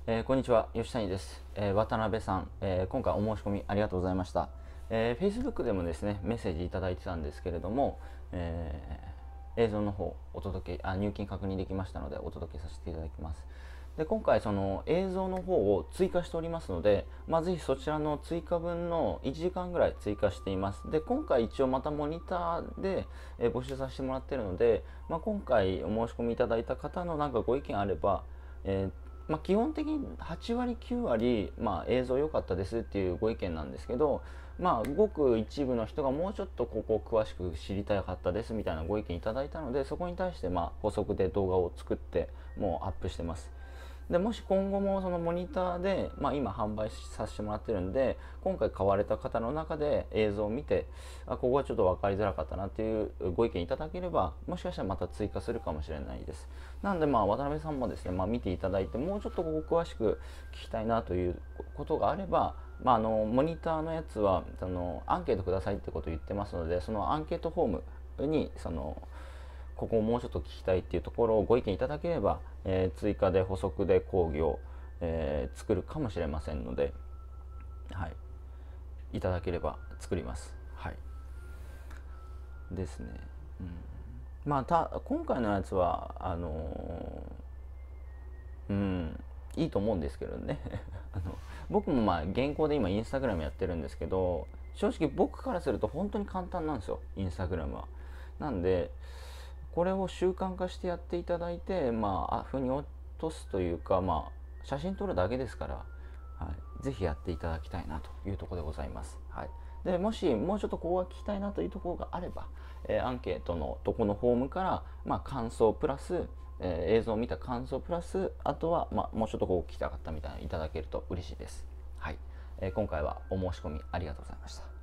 こんにちは、吉谷です。渡辺さん、今回お申し込みありがとうございました。Facebook でもですね、メッセージいただいてたんですけれども、映像の方入金確認できましたのでお届けさせていただきます。で、今回その映像の方を追加しておりますので、ぜひそちらの追加分の1時間ぐらい追加しています。で、今回一応またモニターで、募集させてもらっているので、今回お申し込みいただいた方のご意見あれば、基本的に8割9割、映像良かったですっていうご意見なんですけど、ごく一部の人がもうちょっとここを詳しく知りたかったですみたいなご意見いただいたので、そこに対して補足で動画を作ってもうアップしてます。でもし今後もそのモニターで、今販売させてもらってるんで、今回買われた方の中で映像を見て、ここはちょっと分かりづらかったなっていうご意見いただければ、もしかしたらまた追加するかもしれないです。なので渡辺さんもですね、見ていただいて、もうちょっとここ詳しく聞きたいなということがあれば、モニターのやつはアンケートくださいってことを言ってますので、そのアンケートフォームにここをもうちょっと聞きたいっていうところをご意見いただければ、追加で補足で講義を、作るかもしれませんので、はい、いただければ作ります。はいですね。今回のやつはいいと思うんですけどね僕も現行で今インスタグラムやってるんですけど、正直僕からすると本当に簡単なんですよ、インスタグラムは。なんでこれを習慣化してやっていただいて、腑に落とすというか、写真撮るだけですから、はい、ぜひやっていただきたいなというところでございます。はい、でもしもうちょっとここが聞きたいなというところがあれば、アンケートのとこのフォームから、感想プラス、映像を見た感想プラス、あとは、もうちょっとここ聞きたかったみたいなのいただけると嬉しいです。はい、今回はお申し込みありがとうございました。